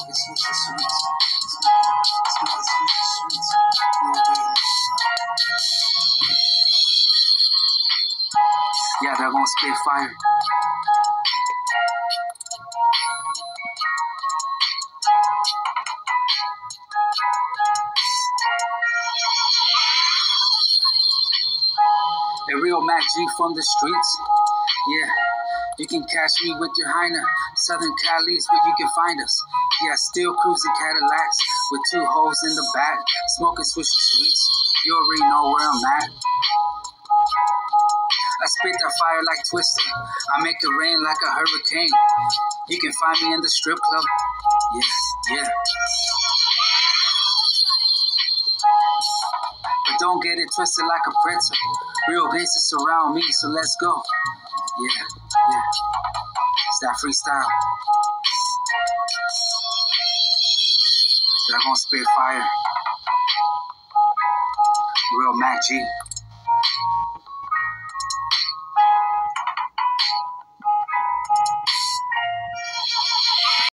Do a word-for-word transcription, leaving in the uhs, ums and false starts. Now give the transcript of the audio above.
Smoking swisher sweets. Smoking swisher sweets. No way. Yeah, they're gonna spit fire. A real Mack G from the streets. Yeah, you can catch me with your Heiner. Southern Cali's where you can find us. Yeah, still cruising Cadillacs with two hoes in the back. Smoking swisher sweets. You already know where I'm at. I spit that fire like Twister. I make it rain like a hurricane. You can find me in the strip club. Yeah, yeah. But don't get it twisted like a pretzel. Real gangsters surround me, so let's go. Yeah, yeah. It's that freestyle. They're gonna spit fire. Real Mack G.